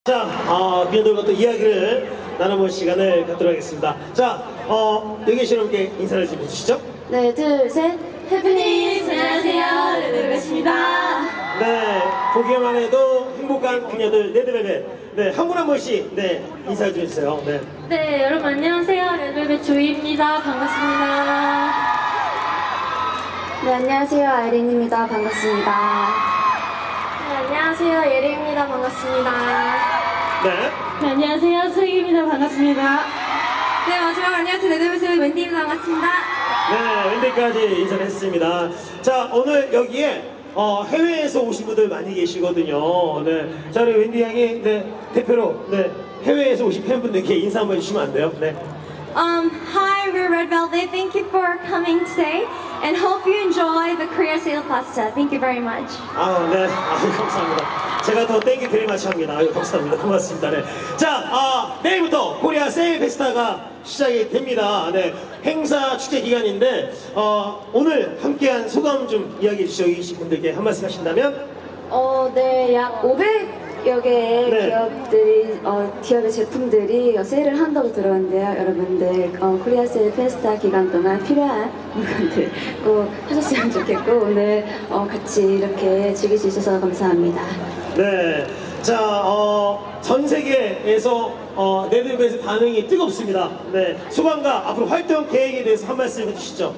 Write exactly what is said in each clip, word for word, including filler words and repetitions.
자, 어, 비언들과 또 이야기를 나눠볼 시간을 갖도록 하겠습니다. 자, 어, 여기 계신 여러분께 인사를 좀 해주시죠. 네, 둘, 셋. 해피니스! 안녕하세요, 레드벨벳입니다. 네, 보기만 해도 행복한 그녀들 레드벨벳. 네, 한 분 한 분씩 네, 인사 좀 해주세요. 네. 네, 여러분 안녕하세요. 레드벨벳 조이입니다. 반갑습니다. 네, 안녕하세요. 아이린입니다. 반갑습니다. 네, 안녕하세요. 예리입니다. 반갑습니다. 네. 네, 안녕하세요. 소희입니다. 반갑습니다. 네, 마지막 안녕하세요. 레드벨벳의 웬디입니다. 반갑습니다. 네, 웬디까지 인사를 했습니다. 자, 오늘 여기에 어, 해외에서 오신 분들 많이 계시거든요. 네. 자, 우리 웬디 양이 네, 대표로 네, 해외에서 오신 팬분들께 인사 한번 해주시면 안 돼요? 네. Um, hi, we're Red Velvet. Thank you for coming today and hope you enjoy the Korea Sale Pasta. Thank you very much. 아, 네. 아유, 감사합니다. 제가 더 땡기 드리마치 합니다. 아유, 감사합니다. 고맙습니다. 네. 자, 아, 내일부터 코리아 세일 페스타가 시작이 됩니다. 네. 행사 축제 기간인데, 어, 오늘 함께한 소감 좀 이야기해 주시죠. 계신 분들께 한 말씀 하신다면? 어, 네, 약 오백여 개의 네. 기업들이, 어, 기업의 제품들이 어, 세일을 한다고 들었는데요. 여러분들, 어, 코리아 세일 페스타 기간 동안 필요한 물건들 꼭 하셨으면 좋겠고, 오늘 어, 같이 이렇게 즐길 수 있어서 감사합니다. 네. 자, 어, 전 세계에서 어, 레드벨벳의 반응이 뜨겁습니다. 네. 소감과 앞으로 활동 계획에 대해서 한 말씀 해주시죠.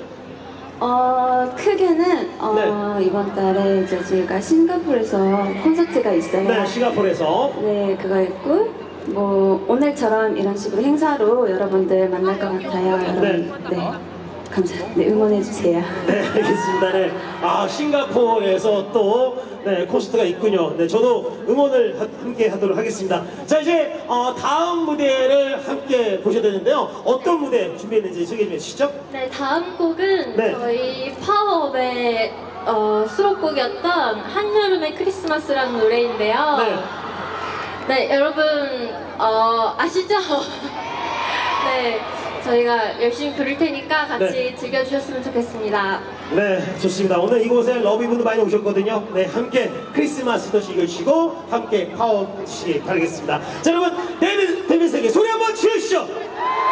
어, 크게는, 어, 네. 이번 달에 이제 저희가 싱가포르에서 콘서트가 있어요. 네, 싱가포르에서. 네, 그거 있고, 뭐, 오늘처럼 이런 식으로 행사로 여러분들 만날 것 같아요. 여러분, 네. 감사합니다. 네, 응원해주세요. 네, 알겠습니다. 네. 아, 싱가포르에서 또, 네, 콘서트가 있군요. 네, 저도 응원을 하, 함께 하도록 하겠습니다. 자, 이제, 어, 다음 무대를 함께 보셔야 되는데요. 어떤 무대 준비했는지 소개해 주시죠. 네, 다음 곡은 네. 저희 파워업의 어, 수록곡이었던 한여름의 크리스마스라는 노래인데요. 네. 네, 여러분 어, 아시죠? 네, 저희가 열심히 부를 테니까 같이 네. 즐겨주셨으면 좋겠습니다. 네, 좋습니다. 오늘 이곳에 러비분들 많이 오셨거든요. 네, 함께 크리스마스도 즐겨주시고, 함께 파워 해주시기 바라겠습니다. 자, 여러분, 데뷔, 데뷔 세계 소리 한번 지어주시죠!